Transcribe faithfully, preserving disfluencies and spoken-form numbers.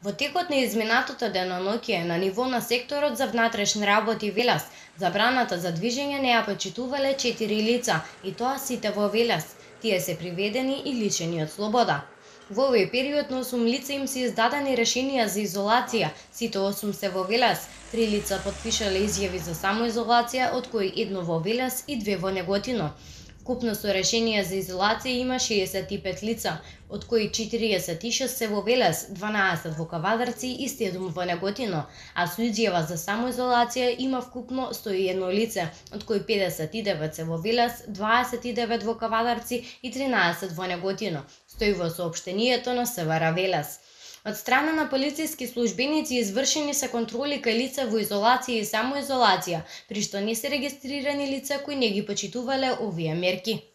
Во текот на изминатото деноноќе на ниво на секторот за внатрешни работи Велес, забраната за движење не ја почитувале четири лица, и тоа сите во Велес. Тие се приведени и лишени од слобода. Во овој период на осум лица им се издадени решенија за изолација, сите осум се во Велес. Три лица потпишале изјави за самоизолација, од кои едно во Велес и две во Неготино. Вкупно со решенија за изолација има шеесет и пет лица, од кои четириесет и шест се во Велес, дванаесет во Кавадарци и седум во Неготино, а со изјава за самоизолација има вкупно сто и едно лице, од кои педесет и девет се во Велес, дваесет и девет во Кавадарци и тринаесет во Неготино, стои во соопштението на СВР Велес. Од страна на полициски службеници извршени се контроли кај лица во изолација и самоизолација, при што не се регистрирани лица кои не ги почитувале овие мерки.